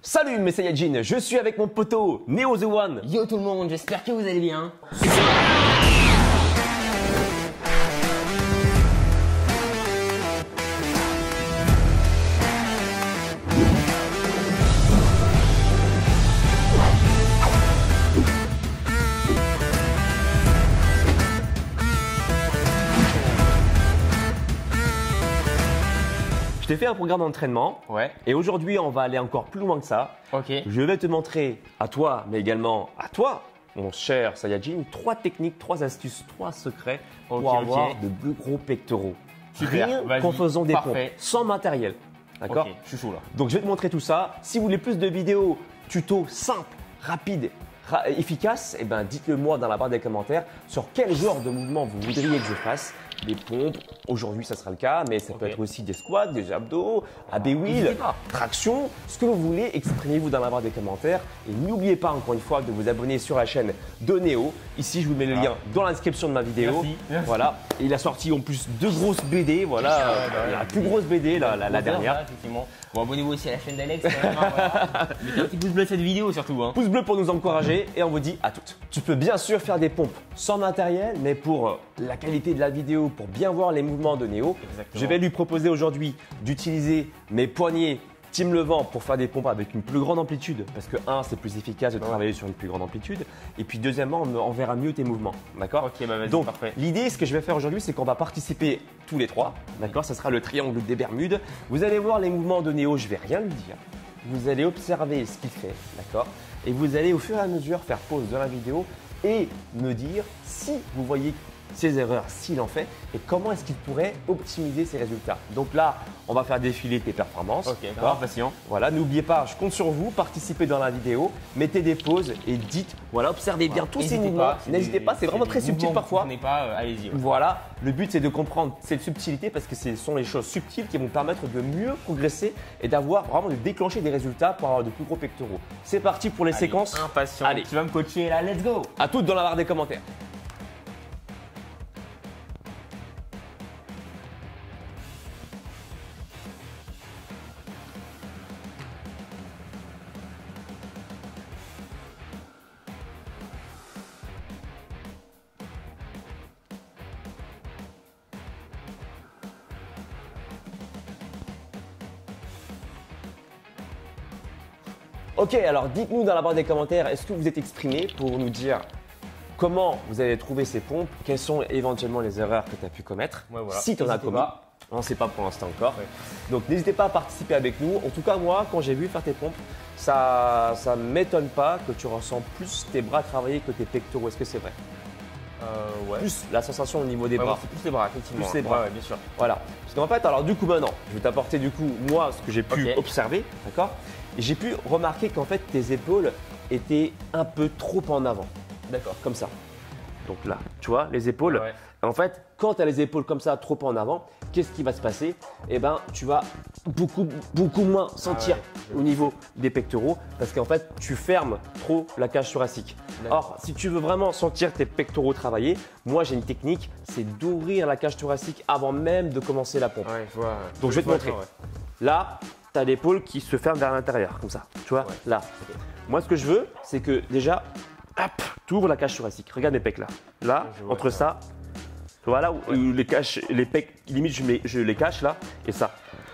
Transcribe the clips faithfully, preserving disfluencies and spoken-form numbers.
Salut mes Saiyajin, je suis avec mon poteau Neo The One. Yo tout le monde, j'espère que vous allez bien. Je t'ai fait un programme d'entraînement. Ouais. Et aujourd'hui, on va aller encore plus loin que ça. Ok. Je vais te montrer à toi, mais également à toi, mon cher Saiyajin, trois techniques, trois astuces, trois secrets pour Ok, avoir ok. de plus gros pectoraux. Super, Rien vas-y, qu'en faisant des parfait. pompes, sans matériel. D'accord? Ok, je suis chaud là. Donc je vais te montrer tout ça. Si vous voulez plus de vidéos tutos simples, rapides, ra- efficaces, eh ben dites-le moi dans la barre des commentaires sur quel genre de mouvement vous voudriez que je fasse. Des pompes, aujourd'hui ça sera le cas, mais ça peut Ok. être aussi des squats, des abdos, A B wheel, N'hésitez pas. traction, ce que vous voulez, exprimez-vous dans la barre des commentaires. Et n'oubliez pas encore une fois de vous abonner sur la chaîne de Neo. Ici je vous mets le Ah. lien dans la description de ma vidéo. Merci, merci. Voilà, et il a sorti en plus deux grosses B D, voilà, Ah ouais, bah ouais. la plus grosse B D, la, la- la Bon, dernière. voilà, effectivement. Bon, abonnez-vous aussi à la chaîne d'Alex. quand même, hein, voilà. Mettez un petit pouce bleu à cette vidéo surtout. Hein. Pouce bleu pour nous encourager et on vous dit à toutes. Tu peux bien sûr faire des pompes sans matériel, mais pour euh, la qualité de la vidéo, pour bien voir les mouvements de Neo, Exactement. je vais lui proposer aujourd'hui d'utiliser mes poignets team levant pour faire des pompes avec une plus grande amplitude. Parce que un, c'est plus efficace de Ouais. travailler sur une plus grande amplitude. Et puis deuxièmement, on, on verra mieux tes mouvements. D'accord? Ok, bah vas-y, Donc, parfait. l'idée, ce que je vais faire aujourd'hui, c'est qu'on va participer tous les trois. D'accord? Ça sera le triangle des Bermudes. Vous allez voir les mouvements de Neo, je vais rien lui dire. Vous allez observer ce qu'il fait. D'accord? Et vous allez au fur et à mesure faire pause dans la vidéo et me dire si vous voyez ses erreurs, s'il en fait, et comment est-ce qu'il pourrait optimiser ses résultats. Donc là, on va faire défiler tes performances. Ok, d'accord? patient. Voilà, n'oubliez pas, je compte sur vous, participez dans la vidéo, mettez des pauses et dites, voilà, observez bien tous ces N'hésitez mouvements. pas, c'est N'hésitez des- pas, c'est vraiment des très subtil mouvements que parfois. Vous ne pas, euh, allez-y. ouais. Voilà, le but c'est de comprendre cette subtilité parce que ce sont les choses subtiles qui vont permettre de mieux progresser et d'avoir vraiment de déclencher des résultats pour avoir de plus gros pectoraux. C'est parti pour les Allez, séquences. Impatient. Allez. Tu vas me coacher là, let's go. À toutes dans la barre des commentaires. Ok, alors dites-nous dans la barre des commentaires, est-ce que vous êtes exprimé pour nous dire comment vous avez trouvé ces pompes, quelles sont éventuellement les erreurs que tu as pu commettre, Ouais, voilà. si tu en as N'hésitez commis. pas. On ne sait pas pour l'instant encore. Ouais. Donc n'hésitez pas à participer avec nous. En tout cas, moi, quand j'ai vu faire tes pompes, ça ça m'étonne pas que tu ressens plus tes bras travailler que tes pectoraux. Est-ce que c'est vrai? Euh, ouais. Plus la sensation au niveau des Ouais, bras. ouais, c'est plus les bras, effectivement. Plus les bras. Ouais, ouais, bien sûr. Voilà. Parce qu'en fait, alors du coup maintenant, je vais t'apporter du coup moi ce que j'ai pu Ok. observer, d'accord? Et j'ai pu remarquer qu'en fait tes épaules étaient un peu trop en avant, D'accord. comme ça. Donc là, tu vois, les épaules. Ouais. En fait, quand tu as les épaules comme ça trop en avant, qu'est-ce qui va se passer? Eh ben, tu vas beaucoup beaucoup moins sentir Ah ouais. au niveau des pectoraux parce qu'en fait, tu fermes trop la cage thoracique. D'accord. Or, si tu veux vraiment sentir tes pectoraux travailler, moi j'ai une technique, c'est d'ouvrir la cage thoracique avant même de commencer la pompe. Ouais, je vois. Donc, je vais te vois montrer. ça, ouais. Là, tu as l'épaule qui se ferme vers l'intérieur, comme ça. Tu vois, Ouais. là. Moi, ce que je veux, c'est que déjà, hop, tu ouvres la cage thoracique. Regarde mes pecs là. Là, Je vois entre ça. ça, tu vois là où, où les, caches, les pecs, limite, je, mets- je les cache là, et ça.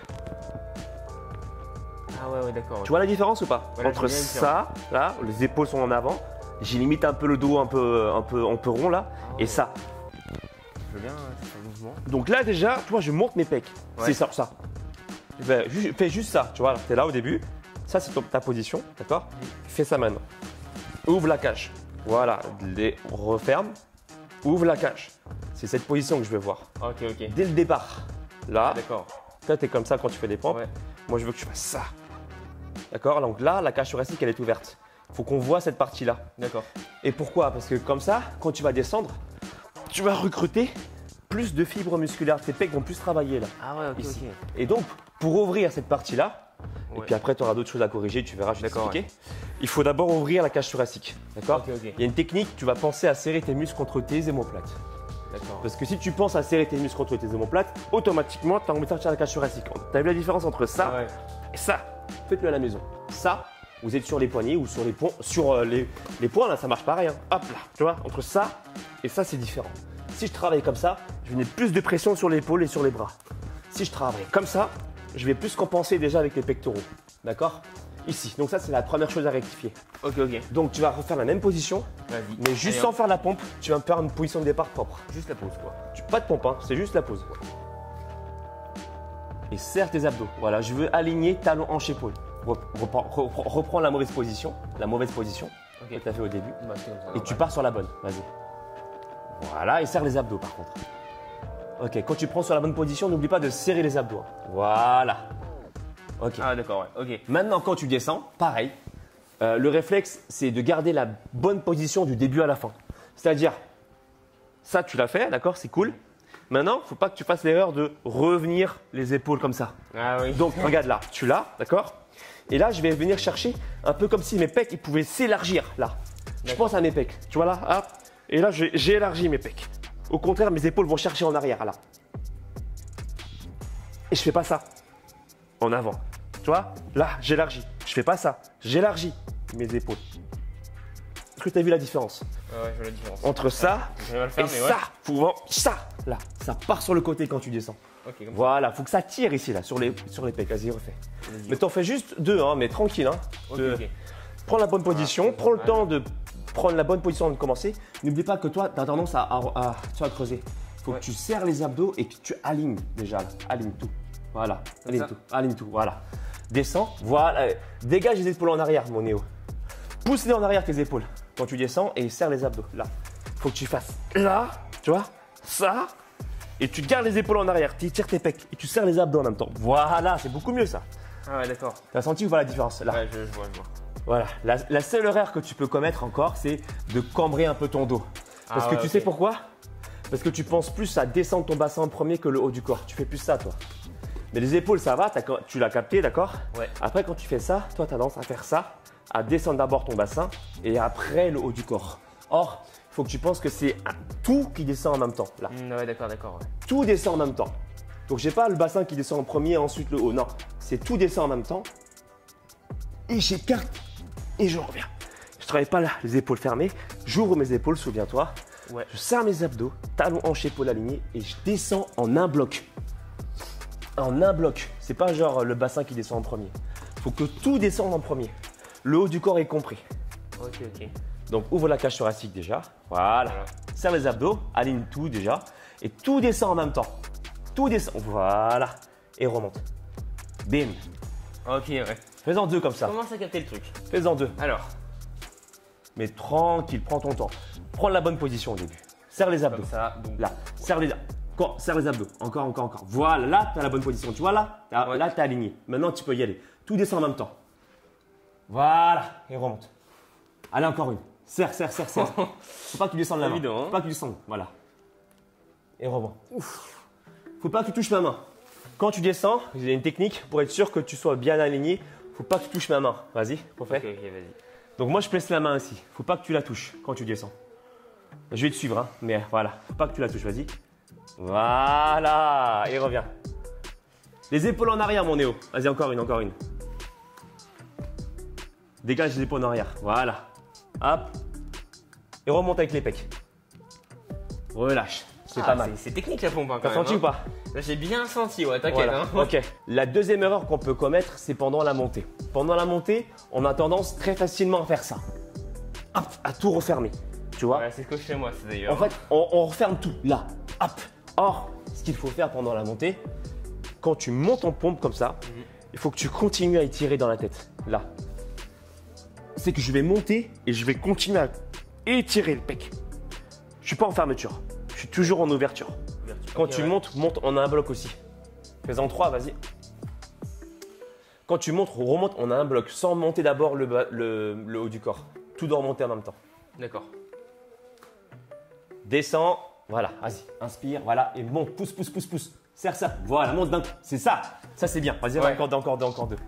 Ah ouais, ouais, d'accord. Tu vois la différence ou pas? Ouais, là, Entre je vois bien ça, là, où les épaules sont en avant, j'ai limite un peu le dos un peu, un peu, un peu rond là, Ah et ouais. ça. Je veux bien euh, faire le mouvement. Donc là, déjà, tu vois, je monte mes pecs. Ouais. C'est ça, ça. Je fais ju- fais juste ça, tu vois, tu es là au début. Ça, c'est ton- ta position, d'accord? Fais ça maintenant. Ouvre la cage. Voilà, les referme. Ouvre la cage. C'est cette position que je veux voir. Ok, ok. Dès le départ, là, D'accord. toi, tu es comme ça quand tu fais des pompes. Ouais. Moi, je veux que tu fasses ça. D'accord? Donc là, la cage thoracique, elle est ouverte. Il faut qu'on voit cette partie-là. D'accord. Et pourquoi? Parce que comme ça, quand tu vas descendre, tu vas recruter plus de fibres musculaires. Tes pecs vont plus travailler là. Ah ouais, ok, Ici. ok. Et donc, pour ouvrir cette partie-là, et Ouais. puis après, tu auras d'autres choses à corriger, tu verras, je vais D'accord, t'expliquer. Il faut d'abord ouvrir la cage thoracique. D'accord? Ok, ok. Il y a une technique, tu vas penser à serrer tes muscles contre tes omoplates. D'accord. Parce que si tu penses à serrer tes muscles contre tes omoplates, automatiquement, tu as envie de sortir la cage thoracique. Tu as vu la différence entre ça Ah ouais. et ça? Faites-le à la maison. Ça, vous êtes sur les poignets ou sur les poings, sur euh, les, les poings, là, ça marche pareil. Hein. Hop là, tu vois, entre ça et ça, c'est différent. Si je travaille comme ça, je vais mettre plus de pression sur l'épaule et sur les bras. Si je travaille comme ça, je vais plus compenser déjà avec les pectoraux. D'accord? Ici. Donc ça, c'est la première chose à rectifier. Ok, ok. Donc tu vas refaire la même position, mais juste Allez, sans hop. faire la pompe, tu vas me faire une position de départ propre. Juste la pause, quoi. Tu- Pas de pompe, hein, c'est juste la pause. Et serre tes abdos. Voilà, je veux aligner talon, hanche, épaule. Rep- Reprends, reprends- reprends la mauvaise position, la mauvaise position Ok. que tu as fait au début. Bah, c'est comme ça, Et normal. tu pars sur la bonne. Vas-y. Voilà, et serre les abdos par contre. Ok, quand tu prends sur la bonne position, n'oublie pas de serrer les abdos. hein. Voilà. Ok. Ah, d'accord, ouais. Ok. Maintenant, quand tu descends, pareil. Euh, le réflexe, c'est de garder la bonne position du début à la fin. C'est-à-dire, ça, tu l'as fait, d'accord, c'est cool. Maintenant, il ne faut pas que tu fasses l'erreur de revenir les épaules comme ça. Ah oui. Donc, regarde là, tu l'as, d'accord. Et là, je vais venir chercher un peu comme si mes pecs ils pouvaient s'élargir là. Je pense à mes pecs, tu vois là, hop. Et là, j'ai j'ai élargi mes pecs. Au contraire, mes épaules vont chercher en arrière là. Et je fais pas ça. En avant. Tu vois, là, j'élargis. Je fais pas ça. J'élargis mes épaules. Est-ce que tu as vu la différence Ah ouais, je vois la différence. entre ça Je vais mal le faire, et mais ouais. ça? Souvent, ça, là, ça part sur le côté quand tu descends. Ok, comme ça. Voilà, faut que ça tire ici là, sur les, sur les pecs. Vas-y, refais. Vas-y. Mais t'en fais juste deux, hein, mais tranquille. Hein. Ok, De- ok. Prends la bonne position, Voilà, prends le ouais. temps de prendre la bonne position avant de commencer. N'oublie pas que toi, tu as tendance à, à, à- tu vois, à creuser. Il faut Ouais. que tu serres les abdos et que tu alignes déjà. Là. Aligne tout. Voilà. Comme Aligne ça. tout. Aligne tout. Voilà. Descends. Voilà. Dégage les épaules en arrière, mon Néo. Pousse-les en arrière tes épaules quand tu descends et serre les abdos. Là. Il faut que tu fasses là, tu vois, ça. Et tu gardes les épaules en arrière. Tu tires tes pecs et tu serres les abdos en même temps. Voilà, c'est beaucoup mieux ça. Ah ouais, d'accord. Tu as senti ou pas la différence là? Ouais, je, je vois, je vois. Voilà, la, la seule erreur que tu peux commettre encore, c'est de cambrer un peu ton dos. Parce Ah que ouais, tu ok. sais pourquoi? Parce que tu penses plus à descendre ton bassin en premier que le haut du corps. Tu fais plus ça, toi. Mais les épaules, ça va, t'as- tu l'as capté, d'accord? Ouais. Après, quand tu fais ça, toi, tu as tendance à faire ça, à descendre d'abord ton bassin et après le haut du corps. Or, il faut que tu penses que c'est un tout qui descend en même temps. Là, Hmm, ouais, d'accord, d'accord. Ouais. tout descend en même temps. Donc, j'ai pas le bassin qui descend en premier, ensuite le haut. Non, c'est tout descend en même temps. Et j'écarte et je reviens. Je travaille pas là, les épaules fermées. J'ouvre mes épaules, souviens-toi. Ouais. Je serre mes abdos, talons, hanches, épaules alignées et je descends en un bloc. En un bloc. C'est pas genre le bassin qui descend en premier. Il faut que tout descende en premier. Le haut du corps est compris. Ok, ok. Donc ouvre la cage thoracique déjà. Voilà. Voilà. Serre les abdos, aligne tout déjà. Et tout descend en même temps. Tout descend. Voilà. Et remonte. Bim. Ok, ouais. Fais-en deux comme ça. Commence à capter le truc. Fais-en deux. Alors, Mais tranquille, prends ton temps. Prends la bonne position au début. Serre les abdos. comme ça. Donc, Là, serre les, Encore, serre les abdos. Encore, encore, encore. Voilà, là, tu as la bonne position. Tu vois là T'as- Ouais. Là, tu es aligné. Maintenant, tu peux y aller. Tout descend en même temps. Voilà, et remonte. Allez, encore une. Serre, serre, serre, serre. Faut pas que tu descendes la main. Évident, hein. Faut pas que tu descendes. Voilà. Et remonte. Faut pas que tu touches ma main. Quand tu descends, il y a une technique pour être sûr que tu sois bien aligné. Faut pas que tu touches ma main. Vas-y, refais. ok, ok, vas-y. Donc moi je place la main aussi. Faut pas que tu la touches quand tu descends. Je vais te suivre, hein, mais voilà. Faut pas que tu la touches, vas-y. Voilà, et reviens. Les épaules en arrière, mon Néo. Vas-y, encore une, encore une. Dégage les épaules en arrière. Voilà. Hop. Et remonte avec les pecs. Relâche. C'est Ah, pas mal. C'est technique la pompe, hein, quand T'as même. senti hein. ou pas? Là, j'ai bien senti, ouais, t'inquiète. Voilà. Hein. Ok. La deuxième erreur qu'on peut commettre, c'est pendant la montée. Pendant la montée, on a tendance très facilement à faire ça. Hop, à tout refermer. Tu vois? Ouais, c'est ce que je fais moi, c'est d'ailleurs. En fait, on, on referme tout, là, hop. Or, ce qu'il faut faire pendant la montée, quand tu montes en pompe comme ça, Mhm. il faut que tu continues à étirer dans la tête, là. C'est que je vais monter et je vais continuer à étirer le pec. Je suis pas en fermeture, je suis toujours en ouverture. Quand Ok, tu ouais. montes, monte en un bloc aussi. Fais-en trois, vas-y. Quand tu montes, remonte en un bloc, sans monter d'abord le, bas- le- le haut du corps. Tout doit remonter en même temps. D'accord. Descends, voilà, vas-y, inspire, voilà, et monte, pousse, pousse, pousse, pousse. Serre ça, voilà, monte d'un coup, c'est ça, ça c'est bien. Vas-y, Ouais. encore deux, encore deux, encore deux.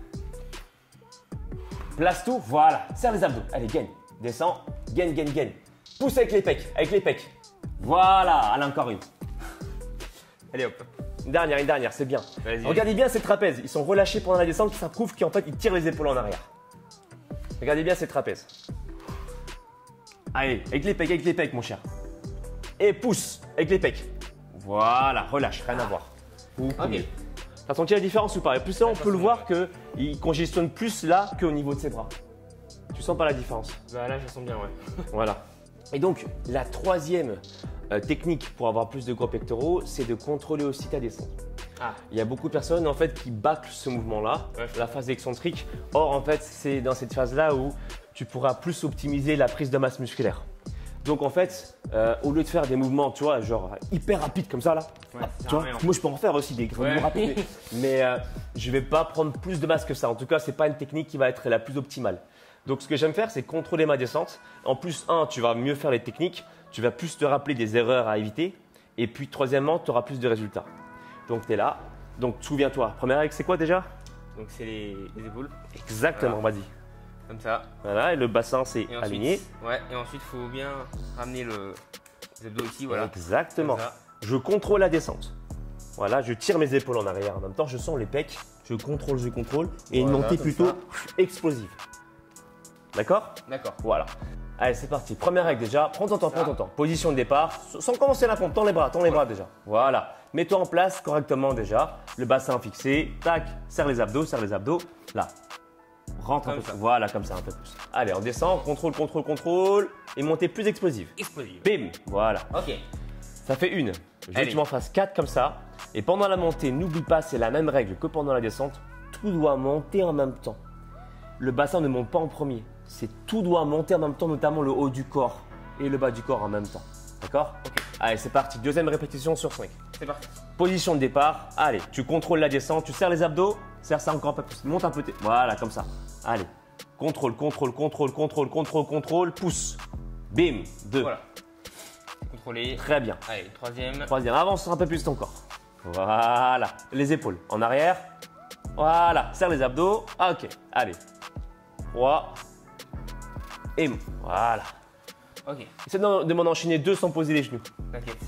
Place tout, voilà, serre les abdos, allez, gaine, descends, gaine, gaine, gaine. Pousse avec les pecs, avec les pecs. Voilà, allez, encore une. Allez hop. Une dernière, une dernière, c'est bien. Vas-y. Regardez bien ces trapèzes, ils sont relâchés pendant la descente, ça prouve qu'en fait ils tirent les épaules en arrière. Regardez bien ces trapèzes. Allez, avec les pecs, avec les pecs, mon cher. Et pousse, avec les pecs. Voilà, relâche, rien à voir. Vous pouvez. Ok. T'as senti la différence ou pas? Et plus là, on peut le voir qu'il congestionne plus là qu'au niveau de ses bras. Tu sens pas la différence? Bah là, je sens bien, ouais. Voilà. Et donc, la troisième euh, technique pour avoir plus de gros pectoraux, c'est de contrôler aussi ta descente. Ah. Il y a beaucoup de personnes en fait qui bâclent ce mouvement-là, Ouais. la phase excentrique. Or, en fait, c'est dans cette phase-là où tu pourras plus optimiser la prise de masse musculaire. Donc, en fait, euh, au lieu de faire des mouvements, tu vois, genre hyper rapides comme ça là, Ouais, hop, ça tu vois, sert à rien. moi je peux en faire aussi des gros Ouais. mouvements rapides, mais euh, je vais pas prendre plus de masse que ça. En tout cas, c'est pas une technique qui va être la plus optimale. Donc, ce que j'aime faire, c'est contrôler ma descente. En plus, un, tu vas mieux faire les techniques, tu vas plus te rappeler des erreurs à éviter. Et puis, troisièmement, tu auras plus de résultats. Donc, tu es là. Donc, souviens-toi, première règle, c'est quoi déjà? Donc c'est les, les épaules, Exactement, Voilà. vas-y. comme ça. Voilà, et le bassin, c'est Et ensuite, aligné. Ouais, et ensuite, il faut bien ramener le, les abdos ici, voilà. Exactement. Comme ça. Je contrôle la descente. Voilà, je tire mes épaules en arrière. En même temps, je sens les pecs. Je contrôle, je contrôle. Et une Voilà, montée comme plutôt ça. explosive. D'accord? D'accord. Voilà. Allez, c'est parti. Première règle déjà. Prends ton temps, prends Ça. ton temps. Position de départ. Sans commencer la pompe. Tends les bras, tends les bras déjà. Voilà. Mets-toi en place correctement déjà. Le bassin fixé. Tac. Serre les abdos, serre les abdos. Là. Rentre un Comme peu ça. plus. Voilà, comme ça, un peu plus. Allez, on descend. Contrôle, contrôle, contrôle. Et montée plus explosive. Explosive. Bim. Voilà. Ok. Ça fait une. Je veux que Allez. tu m'en fasses quatre comme ça. Et pendant la montée, n'oublie pas, c'est la même règle que pendant la descente. Tout doit monter en même temps. Le bassin ne monte pas en premier. C'est tout doit monter en même temps, notamment le haut du corps et le bas du corps en même temps. D'accord? Ok. Allez, c'est parti. Deuxième répétition sur cinq. C'est parti. Position de départ. Allez, tu contrôles la descente. Tu serres les abdos. Serre ça encore un peu plus. Monte un peu. tes- Voilà, comme ça. Allez. Contrôle, contrôle, contrôle, contrôle, contrôle, contrôle. Pousse. Bim. Deux. Voilà. Contrôler. Très bien. Allez, troisième. Troisième, avance un peu plus ton corps. Voilà. Les épaules en arrière. Voilà. Serre les abdos. Ah, ok. Allez. Trois. Et voilà. Ok, Essaie de de m'en enchaîner deux sans poser les genoux. t'inquiète.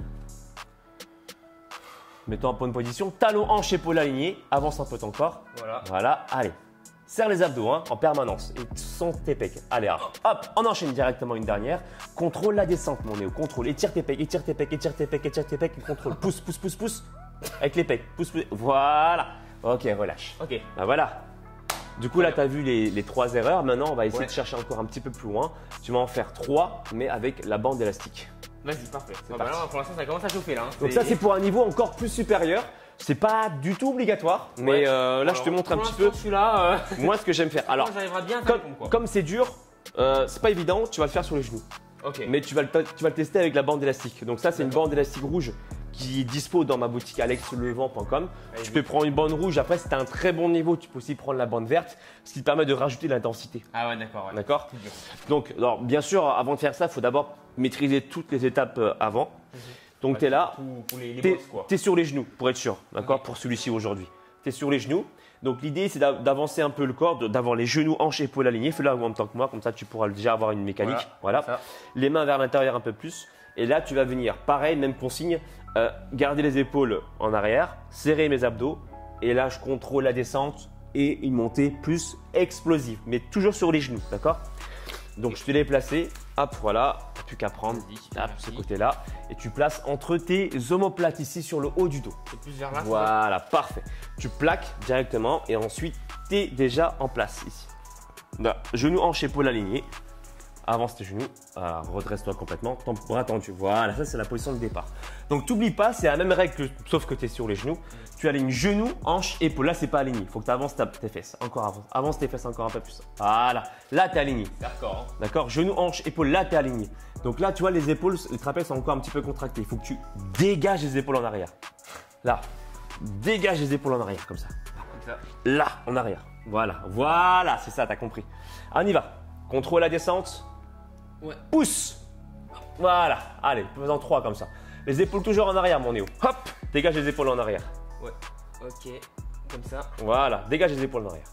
Mets-toi en bonne position. Talon, hanche, épaule alignée. Avance un peu ton corps. Voilà. Voilà. Allez. Serre les abdos hein, en permanence et sens tes pecs. Allez, hop, hop, on enchaîne directement une dernière. Contrôle la descente, mon Néo. Contrôle. Étire tes pecs, étire tes pecs, étire tes pecs, étire tes pecs. Et contrôle. Pousse, pousse, pousse, pousse. Avec les pecs. Pousse, pousse. Voilà. Ok, relâche. Ok. Bah voilà. Du coup, là, tu as vu les, les trois erreurs. Maintenant, on va essayer Ouais. de chercher encore un petit peu plus loin. Tu vas en faire trois, mais avec la bande élastique. Vas-y, parfait. Bon, parti. bah là, pour l'instant, ça commence à chauffer là. hein. Donc ça, c'est pour un niveau encore plus supérieur. C'est pas du tout obligatoire, mais Ouais. euh, là, Alors, je te montre un pour petit peu l'instant, celui-là, euh, moi ce que j'aime faire. Alors, j'arriverai bien à faire comme le con, quoi. comme c'est dur, euh, c'est pas évident. Tu vas le faire sur les genoux, Ok. mais tu vas le, tu vas le tester avec la bande élastique. Donc ça, c'est une bande élastique rouge qui est dispo dans ma boutique alex levent point com. Allez, Tu peux prendre une bande rouge. Après, si tu as un très bon niveau, tu peux aussi prendre la bande verte, ce qui te permet de rajouter de l'intensité. Ah ouais, d'accord. Ouais. D'accord? Tout dur. Donc, alors, bien sûr, avant de faire ça, il faut d'abord maîtriser toutes les étapes euh, avant. Donc, tu es là, Pour, pour les, les tu boss, quoi. es sur les genoux pour être sûr, d'accord? Ok. Pour celui-ci aujourd'hui. Tu es sur les genoux. Donc, l'idée, c'est d'a- d'avancer un peu le corps, de- d'avoir les genoux, hanches, épaules alignés. Fais-le en même temps que moi, comme ça, tu pourras déjà avoir une mécanique. Voilà. Ça. Les mains vers l'intérieur un peu plus. Et là, tu vas venir, pareil, même consigne, euh, garder les épaules en arrière, serrer mes abdos. Et là, je contrôle la descente et une montée plus explosive, mais toujours sur les genoux, d'accord? Donc, je te l'ai placé. Hop, voilà. Plus qu'à prendre. Vas-y, Hop, merci. ce côté-là. Et tu places entre tes omoplates ici sur le haut du dos. C'est plus vers là. c'est ça Voilà, parfait. Tu plaques directement et ensuite, tu es déjà en place ici. Là, genoux, hanches, épaules alignées. Avance tes genoux, voilà, redresse-toi complètement, ton bras tendu. Voilà, ça c'est la position de départ. Donc t'oublies pas, c'est la même règle que, sauf que tu es sur les genoux. Tu alignes genoux, hanches, épaules. Là c'est pas aligné, il faut que tu avances ta- tes fesses. Encore avance, avance tes fesses encore un peu plus. Voilà, là tu es aligné. D'accord. hein. D'accord? Genoux, hanches, épaules, là tu es aligné. Donc là tu vois les épaules, les trapèzes sont encore un petit peu contractés. Il faut que tu dégages les épaules en arrière. Là, dégage les épaules en arrière comme ça. Comme ça. Là, en arrière. Voilà, voilà, c'est ça, t'as compris. On y va. Contrôle la descente. Ouais. Pousse. Voilà, allez, faisons trois comme ça. Les épaules toujours en arrière, mon Néo. Hop, dégage les épaules en arrière. Ouais. Ok. Comme ça. Voilà, dégage les épaules en arrière.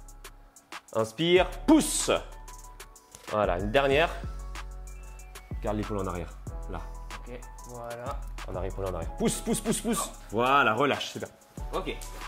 Inspire, pousse. Voilà, une dernière. Garde l'épaule en arrière. Là, Ok. Voilà. en arrière, épaule en arrière. Pousse, pousse, pousse, pousse. Voilà, relâche, c'est bien. Ok.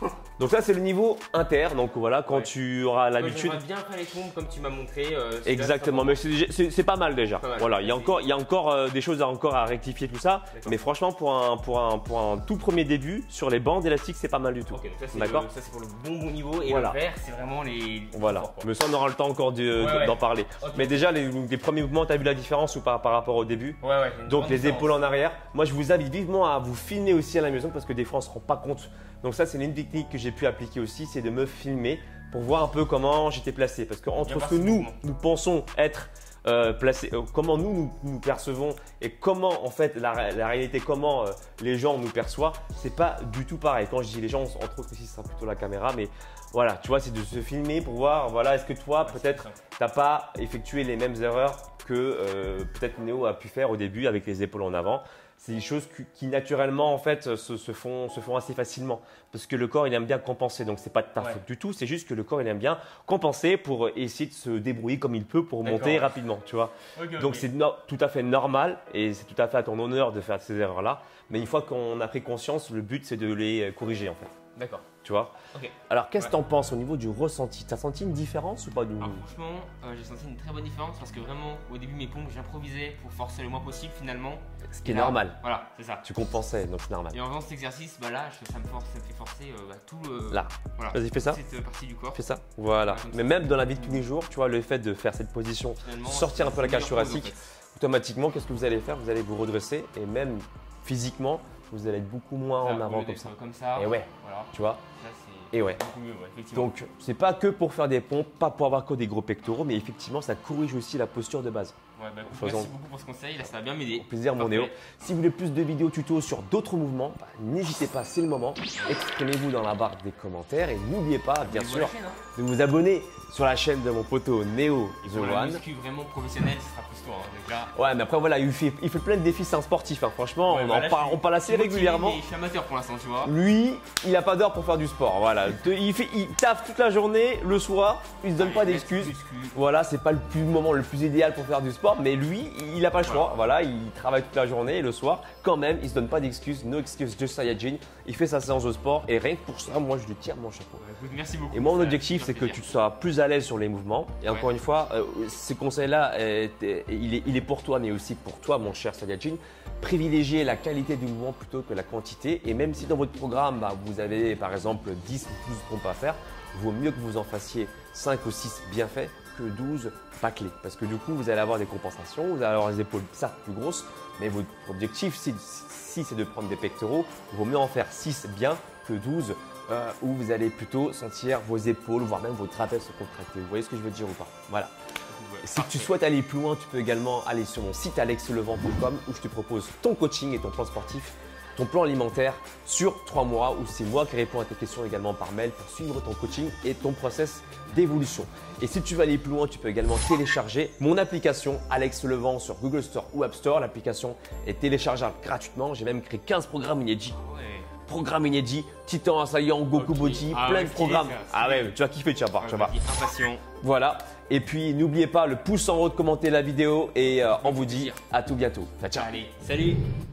Donc ça c'est le niveau inter, donc voilà, quand Ouais. tu auras l'habitude. J'aimerais bien faire les pompes comme tu m'as montré. euh, c'est Exactement, mais c'est- c'est c'est pas mal déjà. Pas mal. Voilà, il y a encore, il y a encore euh, des choses à encore à rectifier tout ça, D'accord. mais franchement pour un, pour un, pour un tout premier début sur les bandes élastiques c'est pas mal du tout. Ok, donc ça c'est D'accord. le- ça, c'est pour le bon bon niveau et Voilà. le vert c'est vraiment les. Voilà, forts, quoi. mais ça on aura le temps encore de- Ouais, ouais. d'en parler. Ok. Mais déjà les, les premiers mouvements, tu as vu la différence ou pas par rapport au début? Ouais, ouais. une Donc grande les différence. épaules en arrière. Moi je vous invite vivement à vous filmer aussi à la maison parce que des fois on se rend pas compte. Donc ça c'est une technique que j'ai pu appliquer aussi, c'est de me filmer pour voir un peu comment j'étais placé. Parce que entre Bien ce que parti, nous, mouvement. nous pensons être euh, placés, euh, comment nous, nous nous percevons et comment en fait la, ré- la réalité, comment euh, les gens nous perçoivent, c'est pas du tout pareil. Quand je dis les gens, entre autres ici ce sera plutôt la caméra, mais voilà, tu vois, c'est de se filmer pour voir, voilà, est-ce que toi Ouais, peut-être c'est t'as pas effectué les mêmes erreurs que euh, peut-être Néo a pu faire au début avec les épaules en avant. C'est des choses qui, qui, naturellement en fait se, se, font, se font assez facilement parce que le corps il aime bien compenser, donc c'est pas de ta Ouais. faute du tout, c'est juste que le corps il aime bien compenser pour essayer de se débrouiller comme il peut pour D'accord, monter ouais. rapidement, tu vois. Ok, Donc ok. c'est no- tout à fait normal et c'est tout à fait à ton honneur de faire ces erreurs là, mais une fois qu'on a pris conscience, le but c'est de les corriger en fait, D'accord. tu vois. Ok. Alors qu'est-ce que Ouais. tu en penses au niveau du ressenti? Tu as senti une différence ou pas du Alors franchement, euh, j'ai senti une très bonne différence parce que vraiment au début mes pompes j'improvisais pour forcer le moins possible finalement. Ce qui est Et là, normal, Voilà, c'est ça. tu compensais donc c'est normal. Et en faisant cet exercice, bah là je- ça me force, ça me fait forcer euh, bah, tout le. Là, Voilà. vas-y fais ça. Cette euh, partie du corps. Fais ça. Voilà. Ouais, comme Mais ça. même dans la vie de tous les jours, tu vois, le fait de faire cette position, Finalement, sortir un c'est- peu la c'est cage meilleur pose, en thoracique, fait. automatiquement, qu'est-ce que vous allez faire? Vous allez vous redresser et même physiquement, vous allez être beaucoup moins en Voilà, au avant lieu comme d'être ça. Comme ça. Et ouais, Voilà. tu vois. Là c'est. Et ouais. Beaucoup mieux, ouais, effectivement. Donc, c'est pas que pour faire des pompes, pas pour avoir que des gros pectoraux, mais effectivement, ça corrige aussi la posture de base. Ouais, bah, écoute, faisons- merci beaucoup pour ce conseil, là ça va bien m'aider. Au plaisir, mon Parfait. Néo. Si vous voulez plus de vidéos tutos sur d'autres mouvements, bah, n'hésitez pas, c'est le moment. Exprimez-vous dans la barre des commentaires et n'oubliez pas, bien Abonnez-vous à la sûr, chaîne, hein. de vous abonner sur la chaîne de mon poteau Néo Et The pour la One. muscu vraiment professionnelle, ce sera plus toi. Hein. Donc là, Ouais, mais après, voilà, il fait, il fait plein de défis, c'est un sportif. Hein. Franchement, ouais, on, bah en là, parle, je suis- on parle je assez suis motivé, régulièrement. mais Je suis amateur pour l'instant, tu vois. Lui, il n'a pas d'heure pour faire du sport. Voilà. Te- Il, fait, il taffe toute la journée, le soir, il se donne pas Ouais, d'excuses. muscu. Voilà, c'est pas le plus moment le plus idéal pour faire du sport, mais lui, il n'a pas le choix. Voilà, il travaille toute la journée et le soir, quand même, il se donne pas d'excuses. No excuse, just Saiyajin. Il fait sa séance de sport et rien que pour ça, moi, je lui tire mon chapeau. Ouais, écoute, merci beaucoup. Et moi, mon Ça objectif, fait c'est que plaisir. tu sois plus à l'aise sur les mouvements. Et Ouais. encore une fois, euh, ces conseils-là, euh, t'es- il, est, il est pour toi, mais aussi pour toi, mon cher Saiyajin. Privilégiez la qualité du mouvement plutôt que la quantité. Et même si dans votre programme, bah, vous avez par exemple dix ou douze pompes à faire, vaut mieux que vous en fassiez cinq ou six bien faits que douze bâclés. Parce que du coup, vous allez avoir des compensations, vous allez avoir les épaules certes plus grosses, mais votre objectif, si, si c'est de prendre des pectoraux, il vaut mieux en faire six bien que douze euh, où vous allez plutôt sentir vos épaules, voire même vos trapèzes se contracter. Vous voyez ce que je veux dire ou pas? Voilà. Ouais, Si parfait. tu souhaites aller plus loin, tu peux également aller sur mon site alex levent point com où je te propose ton coaching et ton plan sportif, ton plan alimentaire sur trois mois où c'est moi qui réponds à tes questions également par mail pour suivre ton coaching et ton process d'évolution. Et si tu veux aller plus loin, tu peux également télécharger mon application Alex Levent sur Google Store ou App Store. L'application est téléchargeable gratuitement. J'ai même créé quinze programmes inédits. Ouais. Programme inédit, Titan Assaillant, Goku Ok. Body, Ah plein ouais, de stylé, programmes. ça, Ah stylé. ouais, tu vas kiffer, tu vas voir, Ouais, tu vas voir. je suis impatient. Voilà. Et puis n'oubliez pas le pouce en haut de commenter la vidéo et euh, on vous dit plaisir. à tout bientôt. Ciao, ciao. Allez, salut.